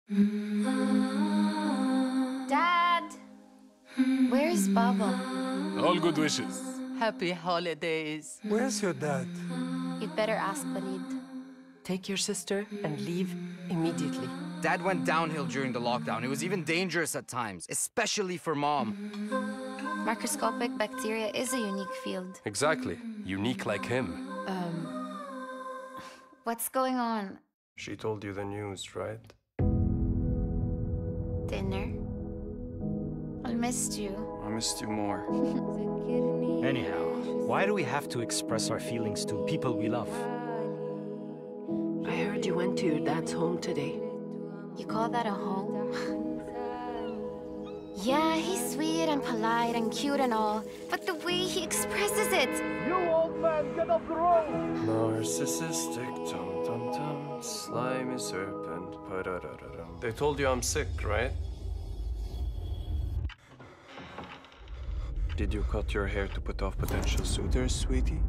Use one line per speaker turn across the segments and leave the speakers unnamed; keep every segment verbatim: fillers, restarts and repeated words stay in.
Dad! Where's Baba?
All good wishes.
Happy holidays.
Where's your dad?
You'd better ask Farid.
Take your sister and leave immediately.
Dad went downhill during the lockdown. It was even dangerous at times, especially for Mom.
Microscopic bacteria is a unique field.
Exactly. Unique like him.
Um... What's going on?
She told you the news, right?
Dinner? I missed you.
I missed you more.
Anyhow, why do we have to express our feelings to people we love?
I heard you went to your dad's home today.
You call that a home? Yeah, he's sweet and polite and cute and all, but the way he expresses it...
You old man, get off the road!
Narcissistic, tum-tum-tum, slimy serpent, pa-da-da-da-dum. They told you I'm sick, right? Did you cut your hair to put off potential suitors, sweetie?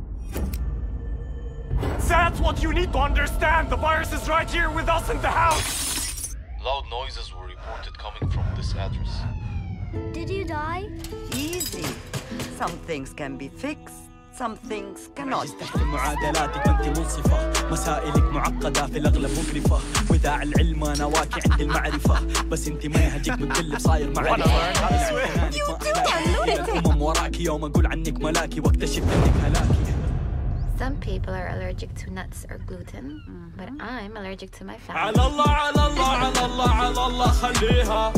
That's what you need to understand! The virus is right here with us in the house!
Loud noises were reported coming from this address.
Did you die?
Easy. Some things can be fixed, some things cannot.
معادلاتك أنت منصفة، مسائلك معقدة في الأغلب مقرفة، وداع العلم أنا واقع عند المعرفة، بس أنت منهجك مقلب صاير معرفة. الأمم وراكي يوم أقول عنك ملاكي واكتشف أنك هلاكي.
Some people are allergic to nuts or gluten, mm-hmm. but I'm allergic to my family.
على الله على الله على الله على الله خليها.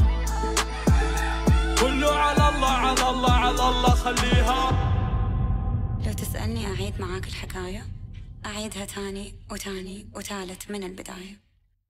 كله على الله على الله على الله خليها.
لو تسألني أعيد معاك الحكاية أعيدها تاني وتاني وتالت من البداية.